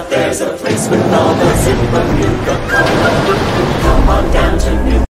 there's a place with all the super Nuka-Cola. Come on down to Nuka.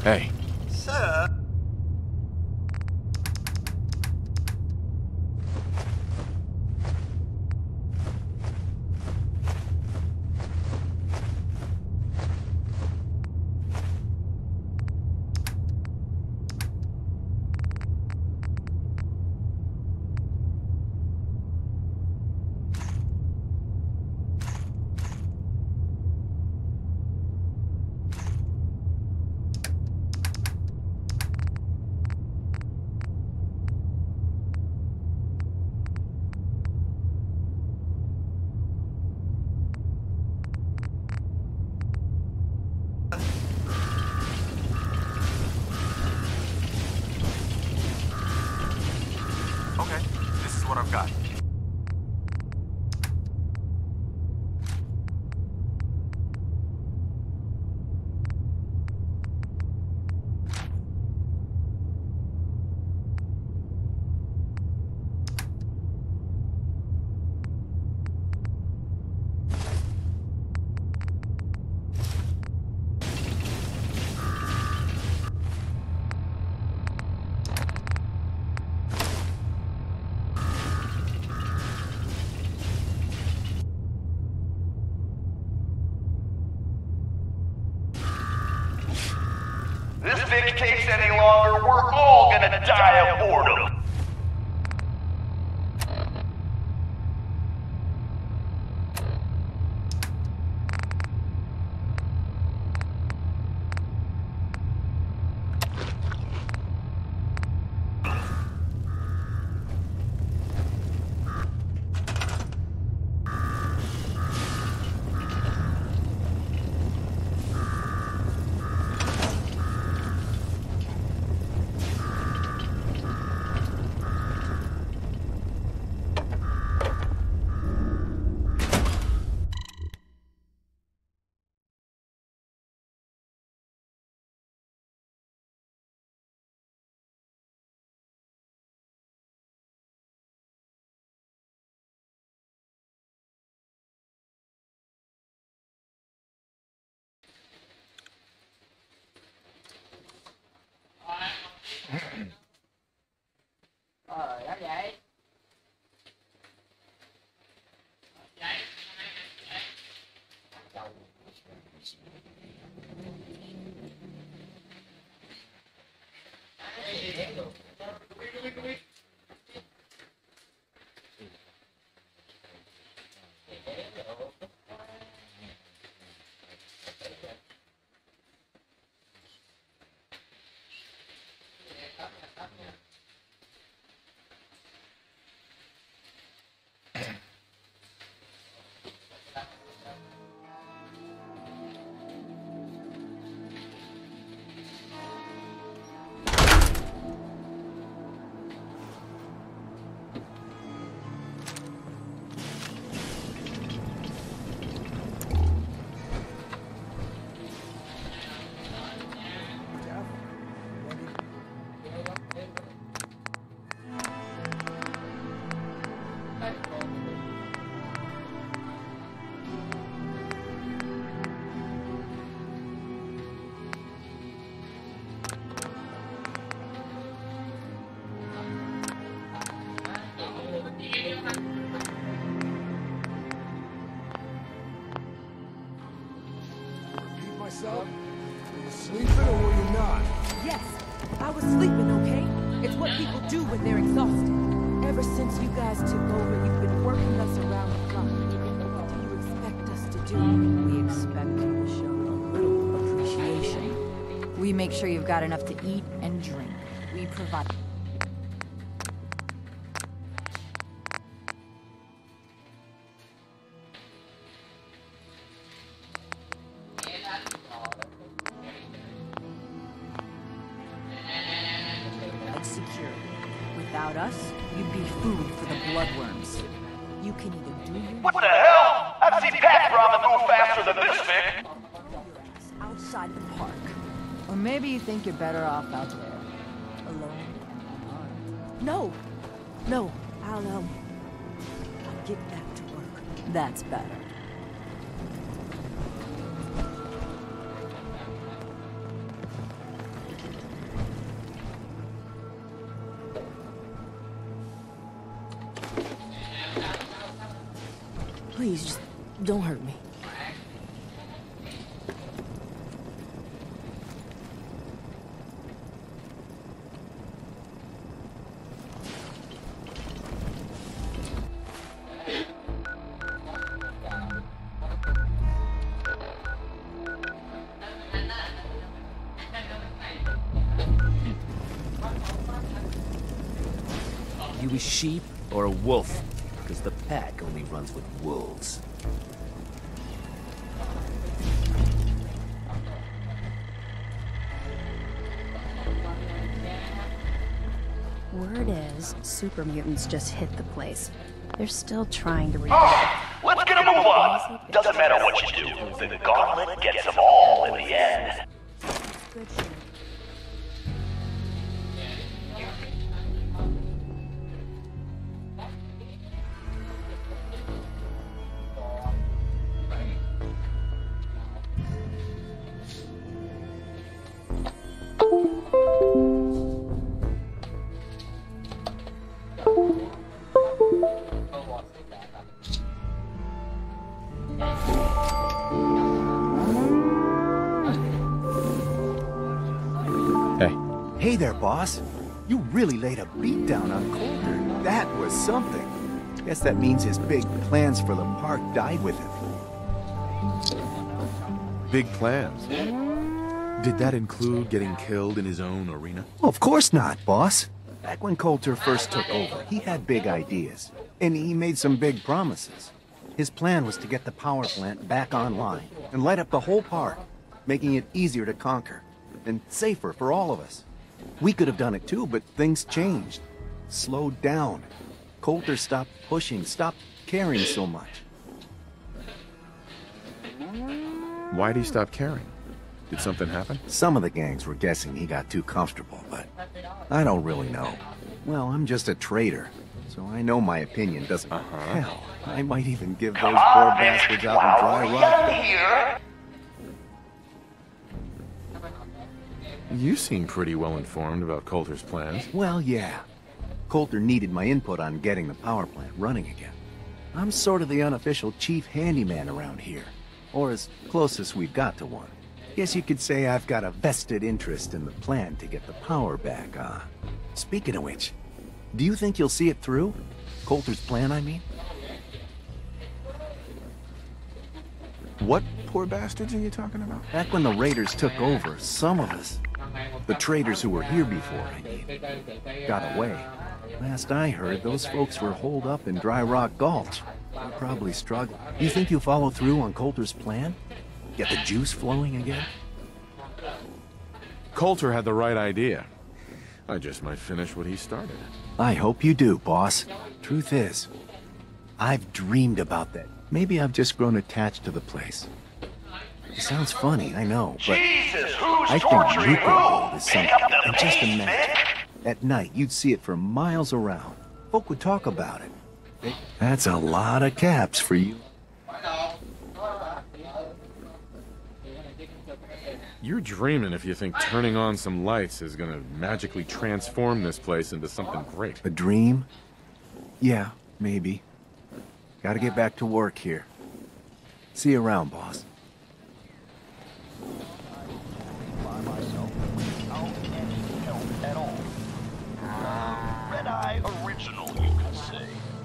Hey. Sir? Okay, this is what I've got. This Vic case any longer, we're all gonna die of boredom. Myself? Were you sleeping or were you not? Yes, I was sleeping, okay? It's what people do when they're exhausted. Ever since you guys took over, you've been working us around the clock. What do you expect us to do? We expect you to show a little appreciation. We make sure you've got enough to eat and drink. We provide... security. Without us, you'd be food for the bloodworms. You can either do your... What the hell? I've seen Pat Ramen move faster than this, Vic. outside the park. Or maybe you think you're better off out there, alone and unarmed. No, no, I'll get back to work. That's better. Please, just don't hurt me. You a sheep or a wolf? Because the pack only runs with wolves. Word is, super mutants just hit the place. They're still trying to reach. Let's get a move on. Doesn't matter what you do. The gauntlet gets them all in the end. Good shit. Hey there, boss. You really laid a beat down on Coulter. That was something. Guess that means his big plans for the park died with him. Big plans? Did that include getting killed in his own arena? Well, of course not, boss. Back when Coulter first took over, he had big ideas. And he made some big promises. His plan was to get the power plant back online and light up the whole park, making it easier to conquer and safer for all of us. We could have done it too, but things changed. Slowed down. Coulter stopped pushing, stopped caring so much. Why'd he stop caring? Did something happen? Some of the gangs were guessing he got too comfortable, but I don't really know. Well, I'm just a trader, so I know my opinion doesn't... Hell, I might even give those poor bastards out in Dry Rock... Here. You seem pretty well informed about Coulter's plans. Well, yeah. Coulter needed my input on getting the power plant running again. I'm sort of the unofficial chief handyman around here, or as close as we've got to one. Guess you could say I've got a vested interest in the plan to get the power back on. Speaking of which, do you think you'll see it through? Coulter's plan, I mean? What poor bastards are you talking about? Back when the Raiders took over, some of us, the traders who were here before, I mean, got away. Last I heard, those folks were holed up in Dry Rock Gulch. They're probably struggling. You think you'll follow through on Coulter's plan? Get the juice flowing again? Coulter had the right idea. I just might finish what he started. I hope you do, boss. Truth is, I've dreamed about that. Maybe I've just grown attached to the place. It sounds funny, I know, but Jesus, who's I think torturing Ruko who? is Pick something. up the And just pace, imagine, at night you'd see it for miles around. Folk would talk about it. That's a lot of caps for you. You're dreaming if you think turning on some lights is gonna magically transform this place into something great. A dream? Yeah, maybe. Gotta get back to work here. See you around, boss. Red-Eye original, you could say.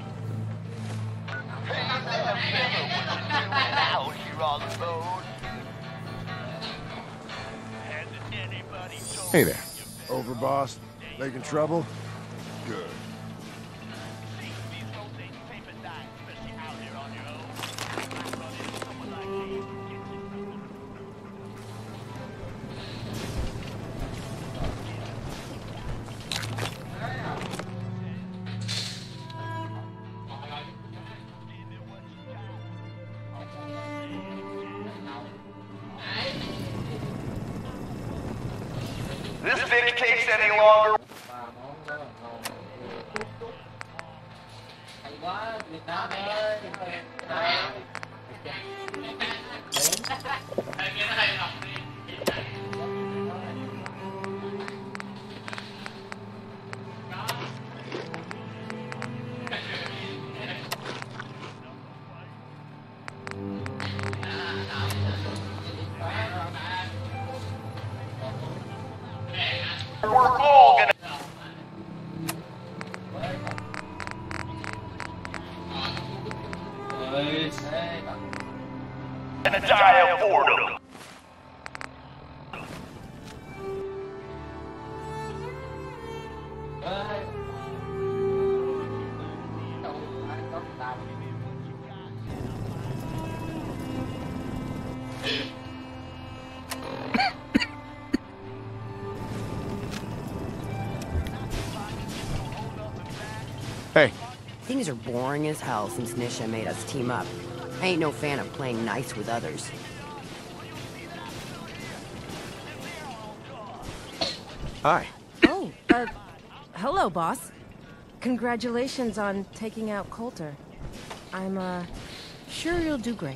Hey there, fella, what you doing out here on the road? Hasn't anybody told Hey there. Over, boss. Making trouble? Good. these folks ain't paper dimes, especially out here on your own. I run into someone like me who gets it. This big case any longer. And die of boredom. Hey. Things are boring as hell since Nisha made us team up. I ain't no fan of playing nice with others. Hi. Oh, hello, boss. Congratulations on taking out Coulter. I'm, sure you'll do great.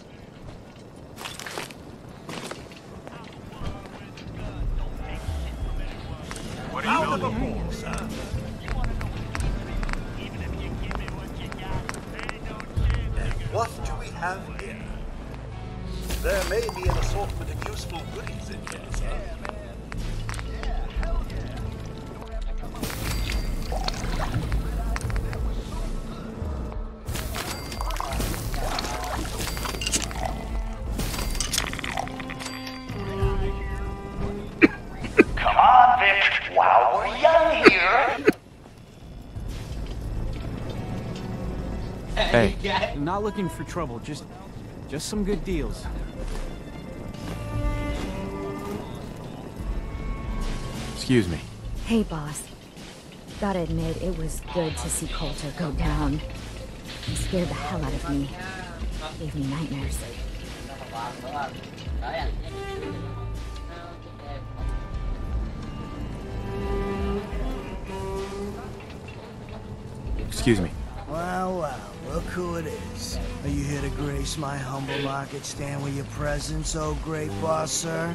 What are you building? What do we have here? There may be an assortment of useful goodies in here, sir. Come on, Vic, while we're young here. Hey. I'm not looking for trouble, just some good deals. Excuse me. Hey, boss. Gotta admit, it was good to see Coulter go down. He scared the hell out of me. Gave me nightmares. Excuse me. Well, well, look who it is. Are you here to grace my humble market stand with your presence, oh great boss, sir?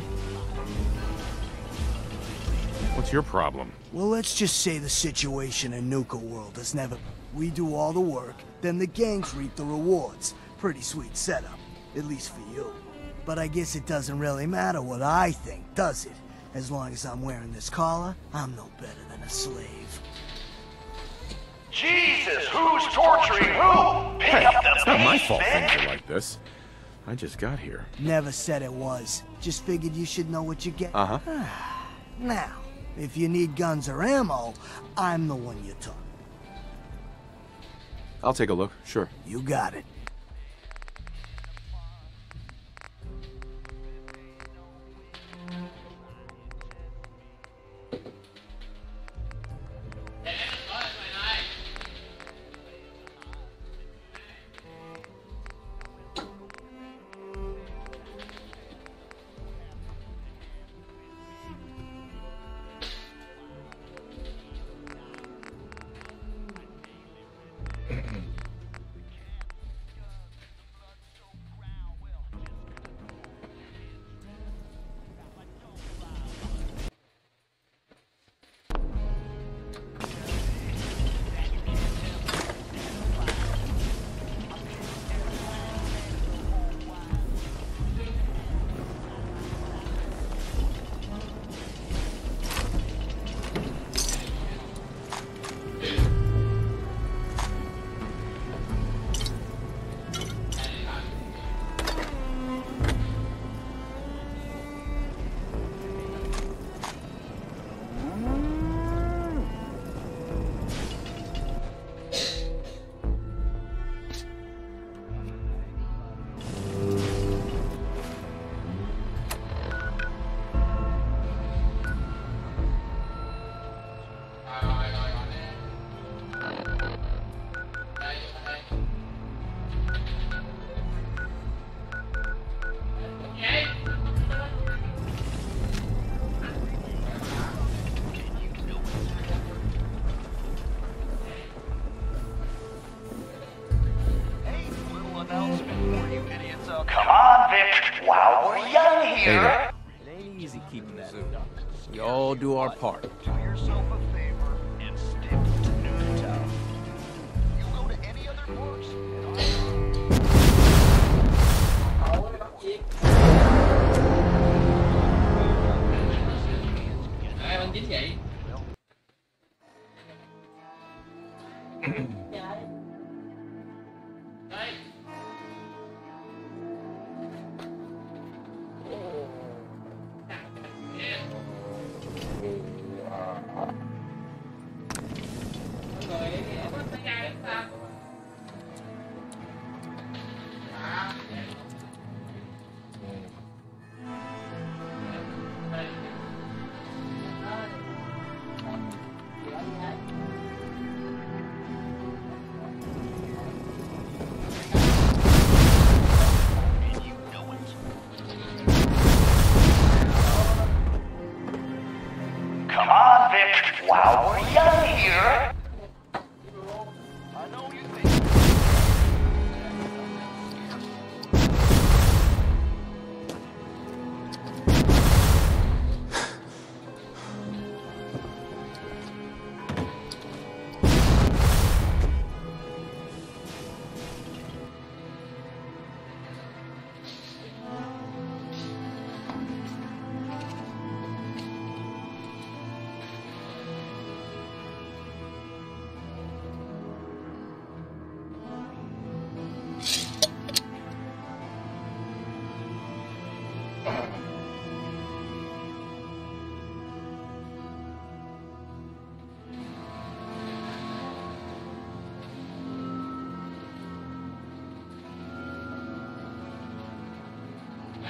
What's your problem? Well, let's just say the situation in Nuka World has never... We do all the work, then the gangs reap the rewards. Pretty sweet setup, at least for you. But I guess it doesn't really matter what I think, does it? As long as I'm wearing this collar, I'm no better than a slave. Jesus, who's torturing who? Pick up the It's not my pace, fault Vic. things are like this. I just got here. Never said it was. Just figured you should know what you get. Uh-huh. Now, if you need guns or ammo, I'm the one you took. I'll take a look, sure. You got it. Come on, Vic, while we're young here. It ain't easy keeping that up. We all do our part. Do yourself a favor and stick to Newtown. You go to any other parks,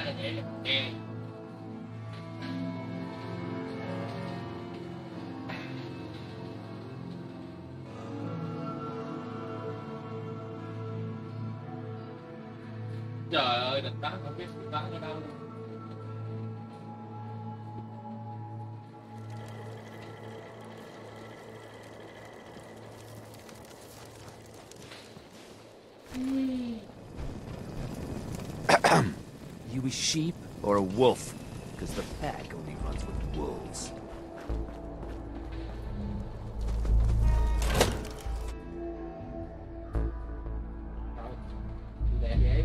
Trời ơi, địch bắn không biết bắn ở đâu luôn. You a sheep or a wolf? Because the pack only runs with wolves. Đẹp vậy.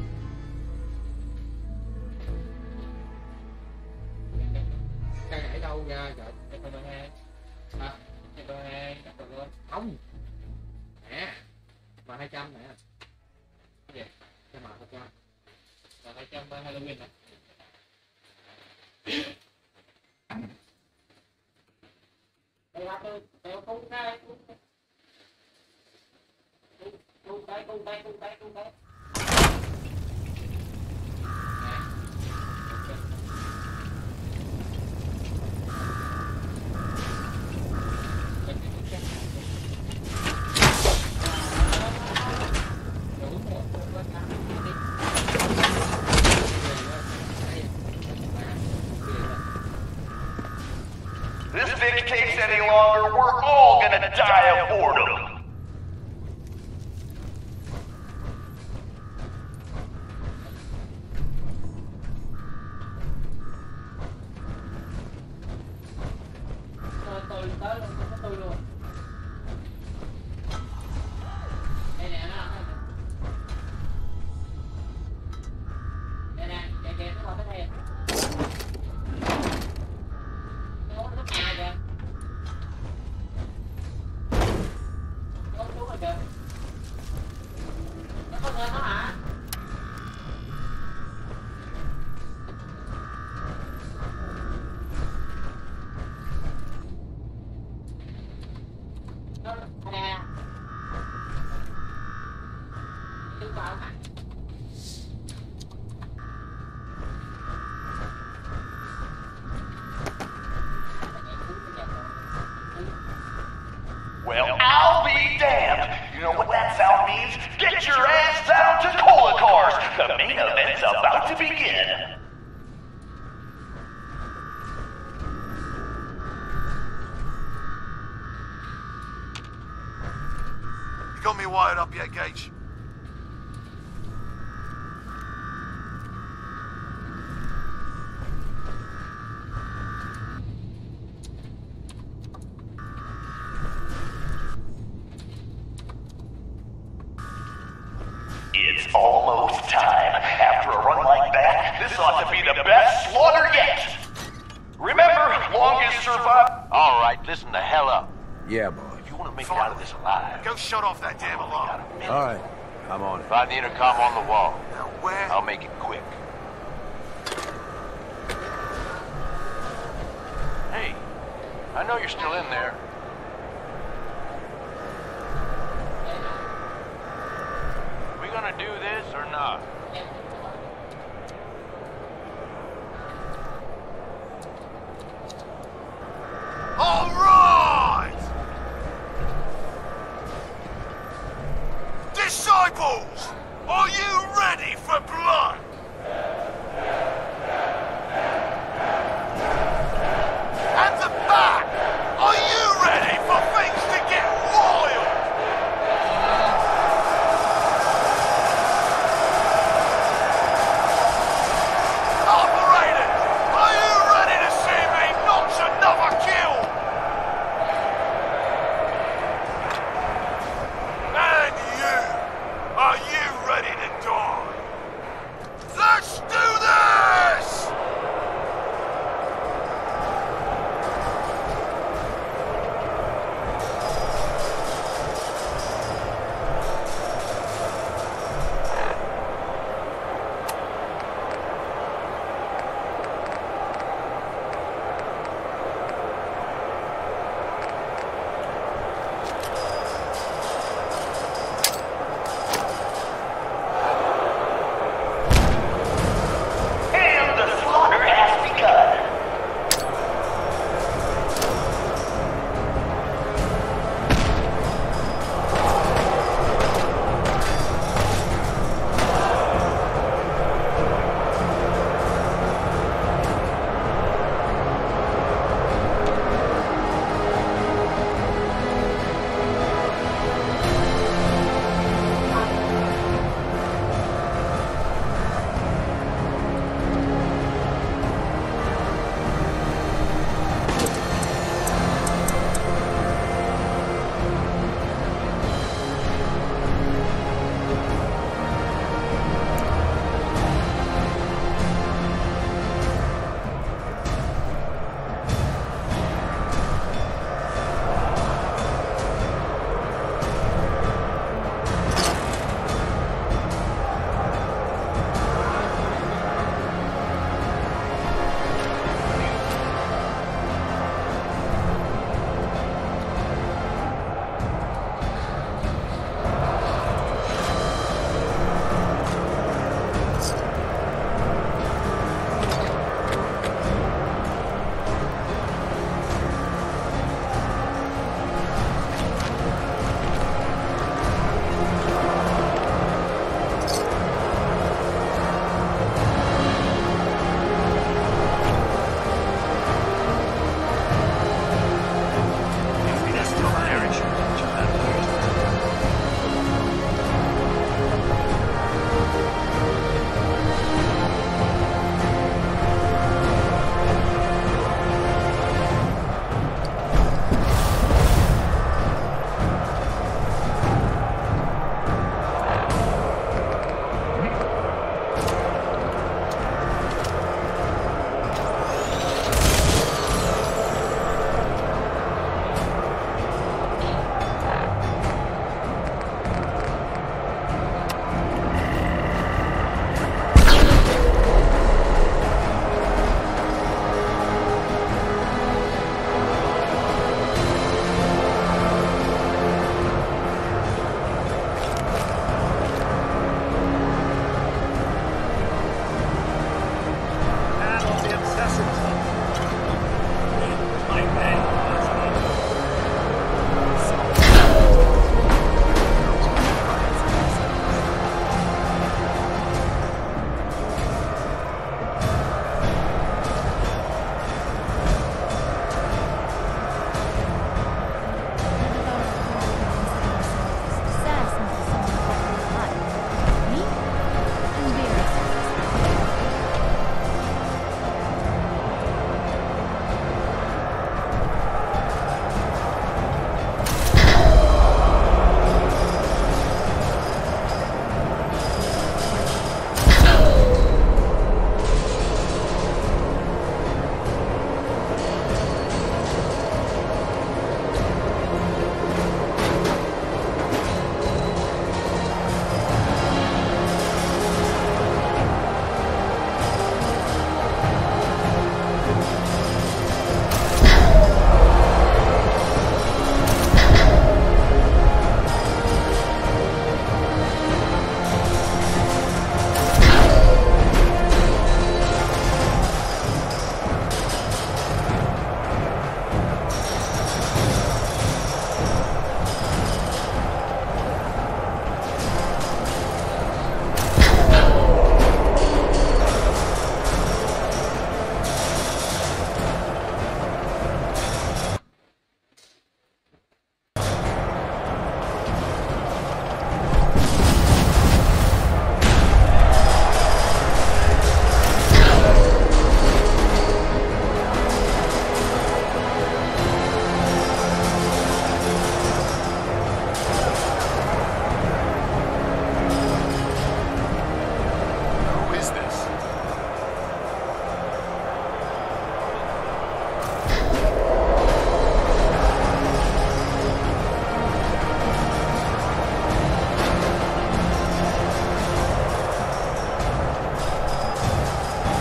Cái này ở đâu ra? Trời, cái con hai. À, cái con hai, cắt rồi luôn. Không. Nè. Mà 200 nè. Cái gì? Cái mà 200. Mà 200 Halloween nè. Đây là tôi cung đây. Cung tay. This dictates any longer, we're all gonna die of boredom. Tôi tới luôn, có tôi luôn. Đây nè, nó đây nè, kìa, nó vào cái này. Nó à kìa. Nó xuống rồi kìa. Nó có lên nó hả? Well, I'll be damned. You know what that sound means? Get your ass down to Cola Cars. The main event's about to begin. You got me wired up yet, Gage? It's almost time. After a run like that, this ought to be the best slaughter yet. Remember, longest survive. All right, listen the hell up. Yeah, boy. If you want to make it out of this alive, Go shut off that damn alarm. All right, I'm on it. find the intercom on the wall. Now where? I'll make it quick. Hey, I know you're still in there. We gonna do this or not? All right! Disciples, are you ready for blood? At the back, are you ready for things to get wild? Operators, are you ready to see me notch another kill? And you, are you ready to die? Let's do this!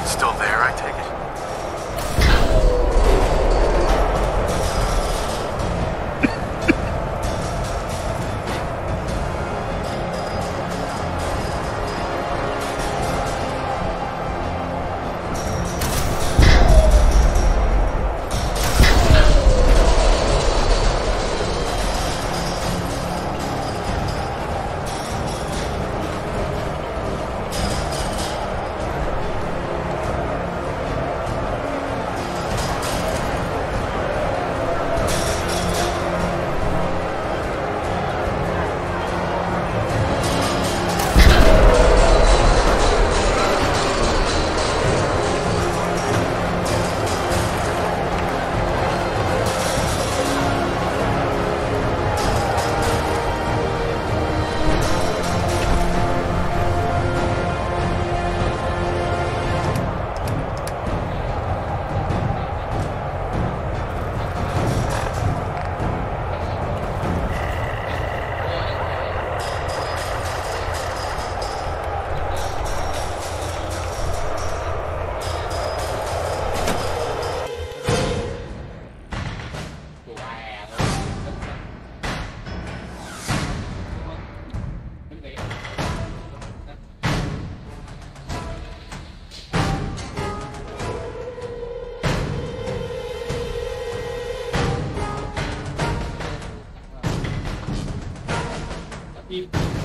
Still there, I take it? Im